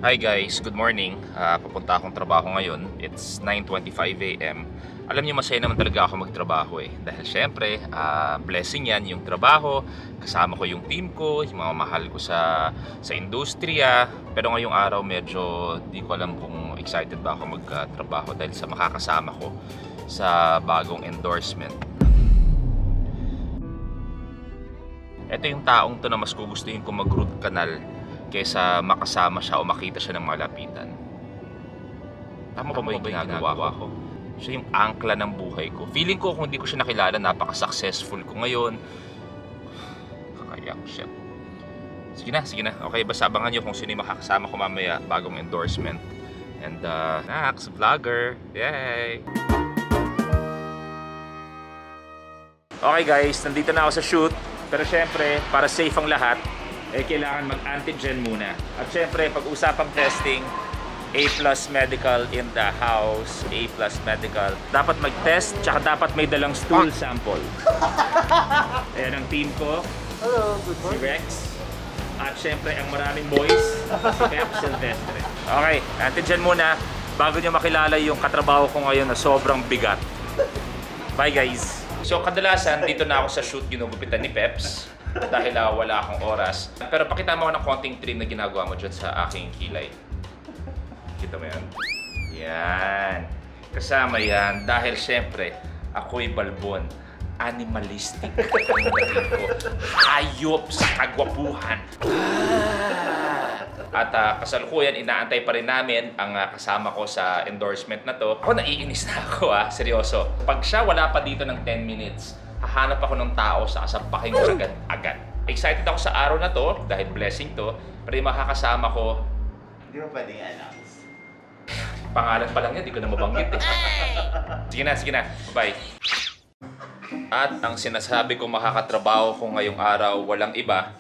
Hi guys, good morning. Papunta akong trabaho ngayon. It's 9:25 AM. Alam niyo, masaya naman talaga ako magtrabaho dahil syempre, blessing yan yung trabaho. Kasama ko yung team ko, yung mga mahal ko sa industriya. Pero ngayong araw medyo di ko alam kung excited ba ako magtrabaho dahil sa makakasama ko sa bagong endorsement. Ito yung taong to na mas gugustuhin ko mag-root canal kaysa makasama siya o makita siya ng malapitan. Tama ba yung ginagawa ko? Siya yung angkla ng buhay ko. Feeling ko kung hindi ko siya nakilala, napaka-successful ko ngayon. Kakayak, shit. Sige na. Okay, basta abangan nyo kung sino yung makakasama ko mamaya bagong endorsement. And next, vlogger. Yay! Okay guys, nandito na ako sa shoot. Pero syempre, para safe ang lahat, kailangan mag-antigen muna. At syempre, pag-usapang testing, A+ medical in the house, A+ medical. Dapat mag-test, tsaka dapat may dalang stool sample. Ayan ang team ko. Hello, good Si morning. Rex. At syempre, ang maraming boys, si Pep Silvestre. Okay, antigen muna bago nyo makilala yung katrabaho ko ngayon na sobrang bigat. Bye guys! So kadalasan, dito na ako sa shoot ginugupitan ni Peps dahil wala akong oras. Pero pakita mo ako ng konting trim na ginagawa mo dyan sa aking kilay. Kita mo yan? Yan. Kasama yan dahil syempre, ako'y balbon. Animalistic ang dating ko. Hayop sa kagwapuhan. At kasalukuyan, inaantay pa rin namin ang kasama ko sa endorsement na to. Ako naiinis na ako seryoso. Pag siya wala pa dito ng 10 minutes, hahanap ako ng tao sa kasampaking ko agad. Excited ako sa araw na to dahil blessing to. Pero yung makakasama ko, Hindi mo pwedeng announce. pangalan pa lang yan, di ko na mabanggit Sige na. Bye. At ang sinasabi ko makakatrabaho ko ngayong araw, walang iba.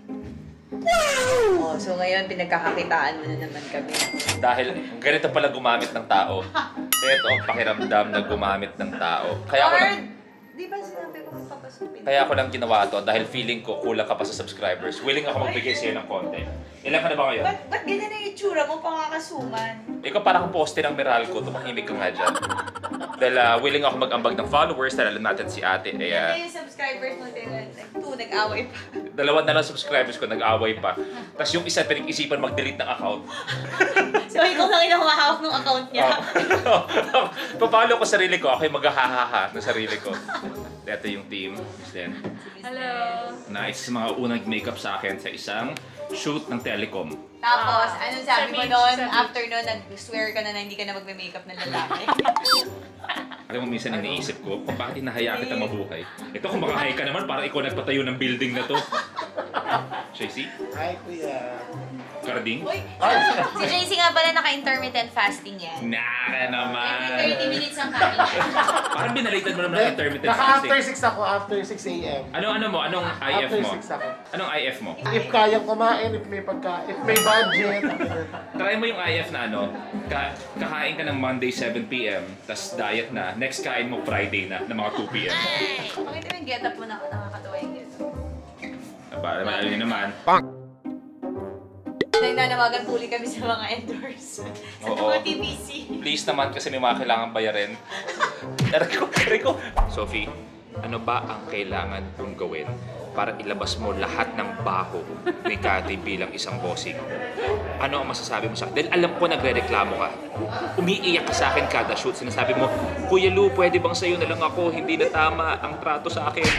Oh, so ngayon pinagkakakitaan mo na naman kami. Dahil ganito pala gumamit ng tao. Ito ang pakiramdam na gumamit ng tao. Di ba sinabi ko magpapasupin? Kaya ako lang ginawa to dahil feeling ko kulang ka pa sa subscribers. Willing ako magbigay sa'yo ng content. Ilan ka na ba ngayon? Ba't ganyan ang itsura mo pangakasuman? Ikaw para kang poste ng Meralco, tumahimik ka nga dyan. Dahil willing ako mag-ambag ng followers dahil alam natin si ate. Hindi yung subscribers mo din. Nag-away pa. Dalawa na lang subscribers ko, nag-away pa. Tapos yung isa pinag-isipan mag-delete ng account. So ikaw lang yung humahawak ng account niya. Papalo ko sarili ko, ako yung maghahaha ng sarili ko. Ito yung team. Then, Hello. nice mga unang makeup sa akin sa isang shoot ng telecom. Tapos, anong sabi mo sa doon? beach. After nun, nag-swear ka na hindi ka na magme-makeup ng lalaki. Alam mo, minsan iniisip ko, kung bakit inahaya kita mabuhay. Ito kung makahay ka naman, parang ikaw nagpatayo ng building na to. Tracy? Hi, kuya. Karding? Uy, si JC nga pala naka-intermittent fasting yan. Naka naman! Every 30 minutes ang kain siya. Parang binalitan mo naman ng intermittent Naka-after fasting. 6 ako, after 6 a.m. Anong mo? Anong IF After mo? 6 ako. Anong IF mo? If kayang kumain, if may budget. Try mo yung IF na kakain ka ng Monday 7 p.m. tas diet na, next kain mo Friday na mga 2 p.m. Pakita mo yung get-up mo na nakakatawa yung get-up. Para alam niyo naman. Nagnanawagan puli kami sa mga endorse. Sa Oo. mga TVC. Please naman kasi may mga kailangan bayarin. Rico. Sophie, ano ba ang kailangan kong gawin para ilabas mo lahat ng baho ni Cathy bilang isang bossing? Ano ang masasabi mo sa akin? Dahil alam ko nagre-reklamo ka. Umiiyak ka sa akin kada shoot. Sinasabi mo, Kuya Lu, pwede bang sa'yo na lang ako? Hindi na tama ang trato sa akin.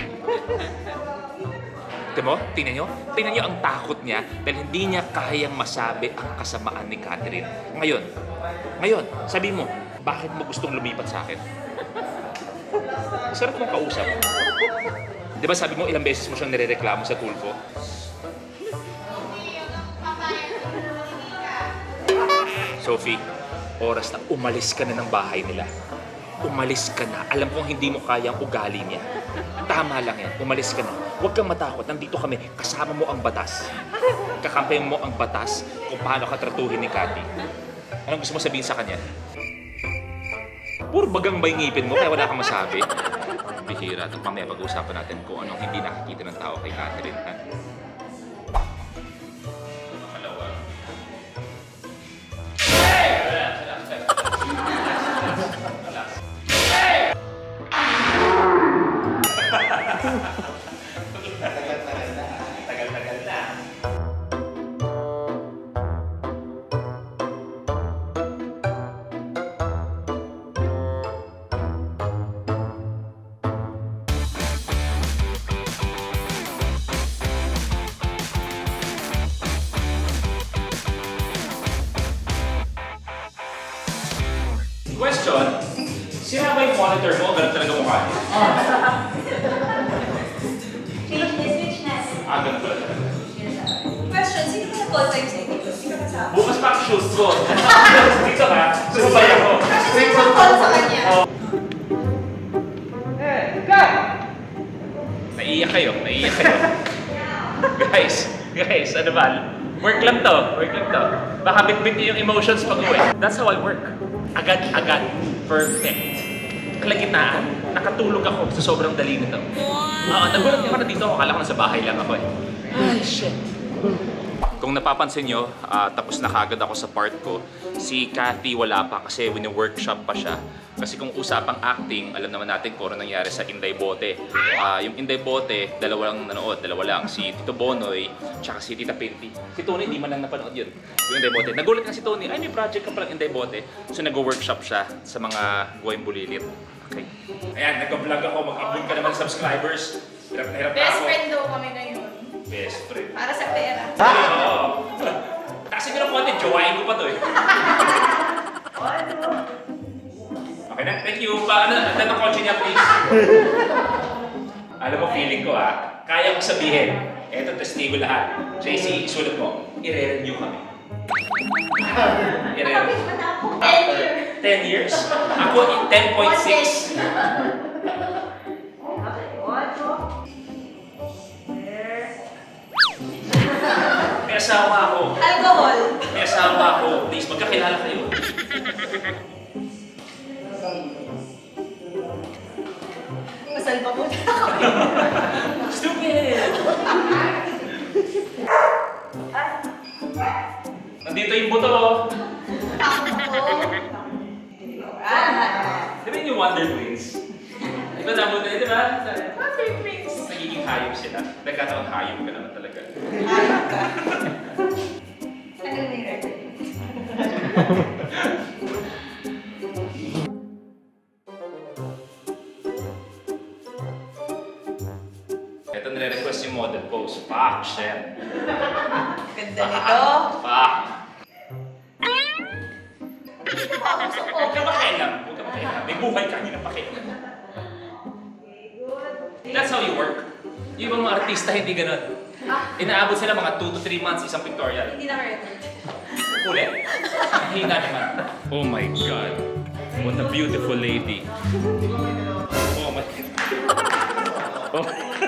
Tingnan nyo ang takot niya dahil hindi niya kayang masabi ang kasamaan ni Catherine. Ngayon, sabi mo, bakit mo gustong lumipat sa akin? Sarap mong kausap. Di ba sabi mo ilang beses mo siyang nirereklamo sa Tulfo? Sophie, oras na umalis ka na ng bahay nila. Umalis ka na. Alam kong hindi mo kayang ugali niya. Tama lang yan. Umalis ka na. Huwag kang matakot. Nandito kami. Kasama mo ang batas. Kakampihan mo ang batas kung paano ka tratuhin ni Cathy. Anong gusto mo sabihin sa kanya? Puro bagang may ngipin mo kaya wala kang masabi. Bihira. At mamaya pag-uusapan natin kung anong hindi nakikita ng tao kay Catherine. Ha? Malawa. monitor mo, ganun talaga mukha niya. Switch na. Ganun pala talaga. Question, sino ba yung call time sa inyo? Sino ka sa? Bukas pa ang shoes ko. Dito ka, sumabay ako. Sino ba call sa kanya? Naiiyak kayo. Guys, ano ba? Work lang to. Baka bit-bit niyo yung emotions pag-uwi. That's how I work. Agad. Perfect. Kalagitaan. Nakatulog ako sa sobrang dali nito. Nagulat ako na dito. Akala ko nasa bahay lang ako eh. Ay, shit. Kung napapansin nyo, tapos na kagad ako sa part ko. Si Cathy wala pa kasi wini-workshop pa siya. Kasi kung usapang acting, alam naman natin kung ano nangyari sa Inday Bote. Yung Inday Bote, dalawa lang. Si Tito Bonoy, tsaka si Tita Pinty. Si Tony, di man lang napanood yun. Yung Inday Bote. Nagulat nga si Tony, ay may project ka palang Inday Bote. So nag-workshop siya sa mga Guwayng Bulilit. Okay. Ayan, nag-vlog ako, mag-upload ka naman subscribers. Hirap na ako. Best friend daw kami ngayon. Best friend. Para sa pera. Kasi nyo ng content, jowain ko pa to eh. Okay na, thank you. Paano ng kotse niya, please? Alam mo, feeling ko kaya ko sabihin. Eto, testigo lahat. JC, isulat mo. I-renew kami. I-renew. 10 years? Ako, 10.6. May asawa ako. Alcohol. May asawa ako. Please, magkakilala kayo. Masal pa po na ako. Stupid! Nandito yung buto. Di ba yung Wonder Twins? Di ba nabuto yun, di ba? Wonder Twins. Nagiging hayop sila. Nagkataon hayop ka naman talaga. Ayun ka. Ano yung record? Ito nire-request yung model pose. Fuck, shit. Ganda nito. Fuck. Nakakausap ko. Huwag ka makialam. May buhay ka, hindi na pakialam. That's how you work. Yung ibang mga artista, hindi ganun. Inaabot sila mga 2 to 3 months isang pictorial. Hindi na-record. Ulit. Hina naman. Oh my God. What a beautiful lady. Oh my God. Oh.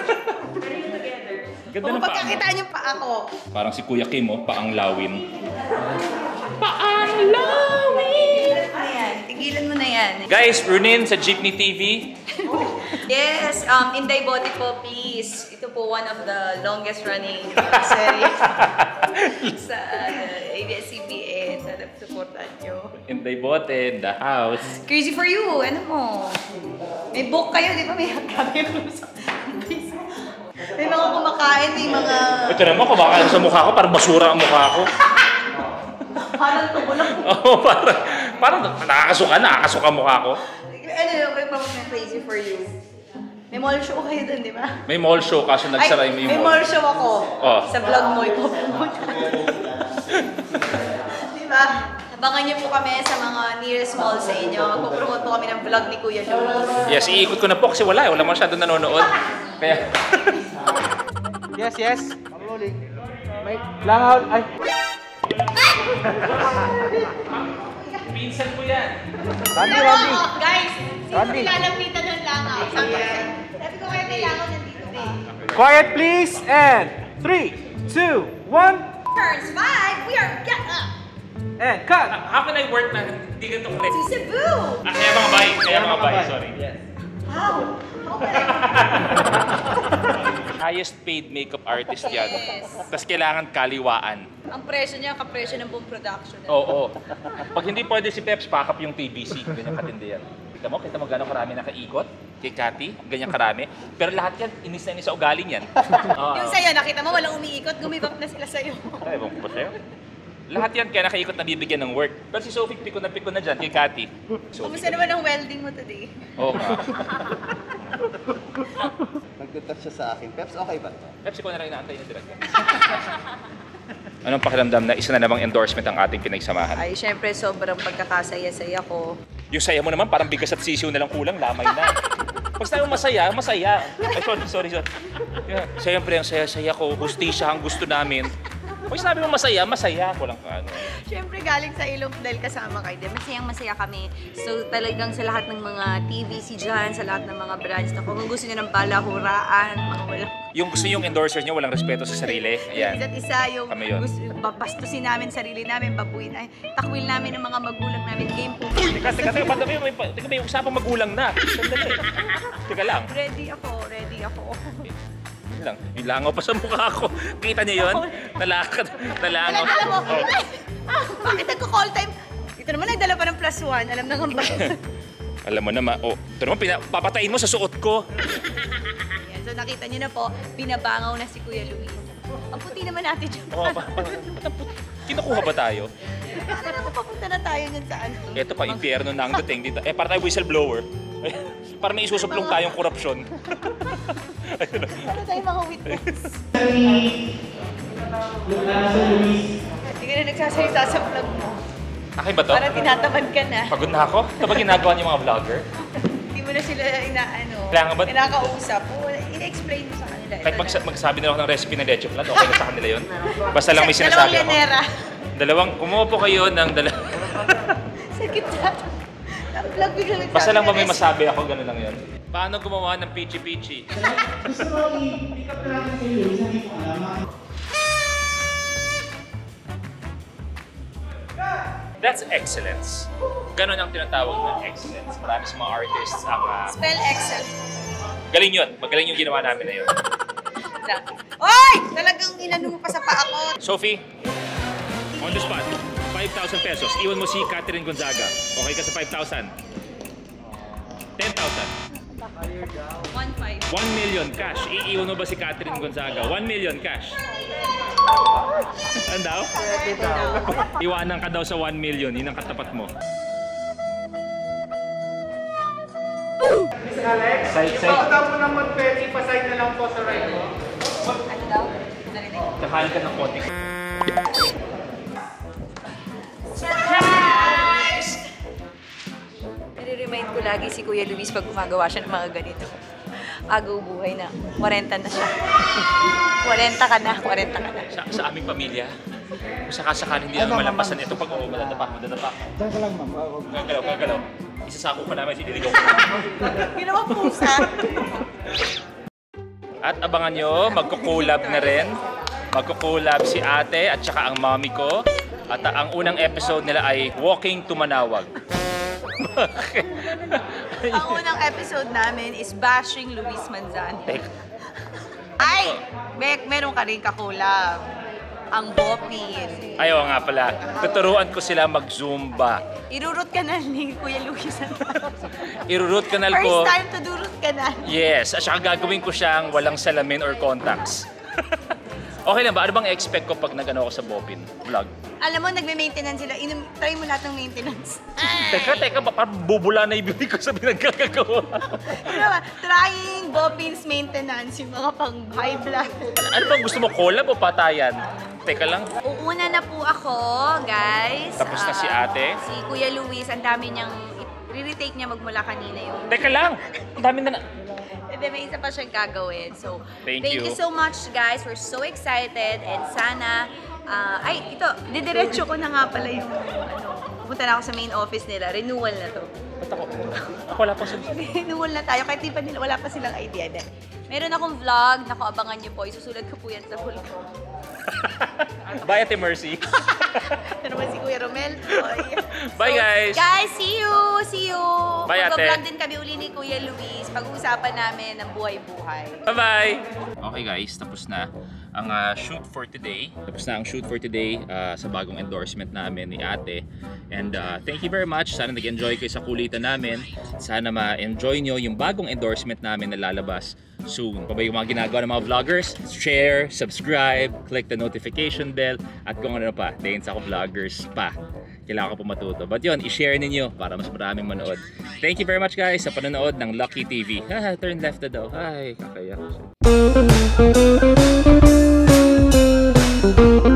Ganda ng paa mo. Pagkakitaan yung paa ko. Parang si Kuya Kim, paang lawin. Paang lawin! Ayan, tigilan mo na yan. Guys, Runin sa Jeepney TV. Yes, Inday Bote po, please. Ito po one of the longest running series sa ABS-CBN. Sana supportan nyo. Inday Bote in the house. Crazy for you, ano mo? May book kayo, di ba? May kami may mga kumakain, may mga... Ito naman, kumakain sa mukha ko, parang basura ang mukha ko. Parang tubulong. Oo, parang nakakasuka mukha ko. Ano, may promote ng Crazy for you. May mall show kayo dun, di ba? May mall show kaso nagsara yung may mall show ako. Oh. Sa vlog mo, ipopromote. Di ba? Abangan niyo po kami sa mga nearest mall sa inyo. Magpo-promote po kami ng vlog ni Kuya Jones. Yes, iikot ko na po kasi wala masyado nanonood. Kaya... Yes. I'm rolling. May langaw. Ay. Pinsan ko yan. Randy. Guys, sino Randy. nilalapitan ng langaw? Sabi ko kayo may langaw nandito din. Quiet please and 3, 2, 1 Turns 5, we are get up! and cut. How can I work na hindi ganito click? Si Cebu! Kaya mga bay, sorry. Yes. How? How can I... Highest paid makeup artist yan. Yes. Tapos kailangan kaliwaan. Ang presyo niya, kapresyo ng buong production. Oo. Pag hindi pwede si Peps, pakap yung TBC. Ganyan katindi yan. Kita mo gano'ng karami nakaikot kay Cathy. Ganyan karami. Pero lahat yan, inis na inis sa ugaling yan. Yung sa'yo, nakita mo, walang umiikot, gumibap na sila sa'yo. Ay, ewan ko ba sa'yo? Lahat yan kaya nakaikot na bibigyan ng work. Pero si Sophie, piko na dyan kay Cathy. Kamusta naman ang welding mo today? Oo nga. Nagtutouch siya sa akin. Peps, okay ba to? Peps, ikaw na lang inaantay na direct. Anong pakiramdam na isa na namang endorsement ang ating pinagsamahan? Ay, syempre, sobrang pagkakasaya-saya ko. Yung saya mo naman, parang bigas at sisiw na lang kulang, lamay na. Pag sabi mo masaya, masaya. Ay, sorry. Yeah. Siyempre, ang saya-saya ko, hustisya ang gusto namin. Pag sabi mo masaya, masaya. Walang ano. Siyempre galing sa ilong dahil kasama kayo din. Masayang-masaya kami. So talagang sa lahat ng mga TVC dyan, sa lahat ng mga brands na kung gusto nyo ng balahuraan, mga walang... Yung gusto yung endorsers nyo, walang respeto sa sarili. Ayan. Isa't isa yung Kami yun. babastusin namin sarili namin, babuin, ay, takwil namin ng mga magulang namin. Game po. Teka, may usapang magulang na. Sandali. Teka lang. Ready ako. Yun lang. Yung langaw pa sa mukha ko. Kita niyo yun? Nalangaw. Alam mo, bakit nagko-call time? Ito naman nagdala pa ng +1. Alam na nga ba? Alam mo naman. Oh, ito naman, papatayin mo sa suot ko. Yan, so nakita niyo na po, binabangaw na si Kuya Luis. Ang puti naman natin dyan. Oh, kinukuha ba tayo? Ano naman papunta na tayo dyan sa ano? Ito pa, impyerno na ang dating dito. Para tayo whistleblower. Para may isusuplong tayong korupsyon. Ano tayo mga witness? Hindi ka na nagsasalita sa vlog mo. Akin ba to? Parang tinatamad ka na. Pagod na ako? Ito ba ginagawa niyo mga vlogger? Hindi mo na sila Kailangan ba? kinakausap. In-explain mo sa kanila. Kahit magsabi nila ako ng recipe ng leche flan, okay na sa kanila yun? Basta lang may sinasabi ako. Kumuha po kayo ng dalawang... Sa gitna. Ang vlog bigla nagsabi. Basta lang ba may masabi ako, gano'n lang yun. Paano gumawa ng pichi-pichi? Gusto mo i-pick up na natin sa'yo, hindi ko alam. That's excellence. Ganon ang tinatawag ng excellence. Marami sa mga artists ang... Spell Excel. galing yun. Magaling yung ginawa namin na yun. Oy! Talagang inano mo pa sa paa ko. Sophie, on the spot, 5,000 pesos. Iwan mo si Catherine Gonzaga. Okay ka sa 5,000? 10,000. 1.5. 1 million cash. Iiwan mo ba si Catherine Gonzaga? 1 million cash. Ano daw? Iwanan ka daw sa 1 million. Yun ang katapat mo. Miss Alex, ipakita mo naman pwede, ipaside na lang po sa right mo. Ano daw? Narinig? Kakain ka ng konti. Nire-remind ko lagi si Kuya Luis pag gumagawa siya ng mga ganito. Agaw buhay na. 40 na siya. 40 ka na. Sa aming pamilya, kung sakasakali hindi namin malampasan ito pag madadapa. Diyan ka lang, ma'am. Gagalaw. Isasako pa namin, siniligaw ko namin. Ginawang pusa. At abangan nyo, magkukulab na rin. Magkukulab si ate at saka ang mommy ko. At ang unang episode nila ay Walking to Manawag. Ang unang episode namin is Bashing Luis Manzano. Ay! Meron ka rin kakulab. Ang Bopin. Ayaw nga pala, tuturuan ko sila mag-zumba. Irurot ka na ni Kuya Luis. Irurut kanal ko. First time to do root ka na. Yes, at saka gagawin ko siyang walang salamin or contacts. Okay lang ba? Ano bang expect ko pag nag-ano ako sa Bopin vlog? Alam mo, nagme-maintenance sila. Try mo lahat ng maintenance. Teka, parang bubula na ibigay ko sa pinagkakagawa. Ano ba? Trying Bopin's maintenance, yung mga pang high blood. Ano bang gusto mo, collab o patayan? Teka lang. Uuna na po ako, guys. Tapos na si ate? Si Kuya Luis, ang dami niyang, re-retake niya magmula kanina yung... Teka lang, ang dami na. Hindi, may isa pa siyang gagawin. So, Thank you so much, guys. We're so excited. And sana, ito, didiretso ko na nga pala yung, pupunta na ako sa main office nila. Renewal na to. Ba't ako? Ako wala pa sa... Renewal na tayo, kahit di pa nila, wala pa silang idea. Meron akong vlog, naku, abangan niyo po. Isusulat ko po yan sa vlog. Bye, Ate Mercy. Ito naman si Kuya Romel. Bye, guys. Guys, see you! Bye, Ate. Mag-vlog din kami uli ni Kuya Luis. Pag-uusapan namin ng buhay-buhay. Bye-bye! Okay guys, tapos na ang shoot for today. Tapos na ang shoot for today sa bagong endorsement namin ni ate. And thank you very much. Sana nag-enjoy kayo sa kulitan namin. Sana ma-enjoy nyo yung bagong endorsement namin na lalabas soon. Pa ba yung mga ginagawa ng mga vloggers? Share, subscribe, click the notification bell, at kung ano pa, dahil sa ako vloggers pa. Kailangan ko po matuto. But yun, i-share ninyo para mas maraming manood. Thank you very much guys sa panonood ng Lucky TV. Turn left na daw. Ay, kakaya ko siya.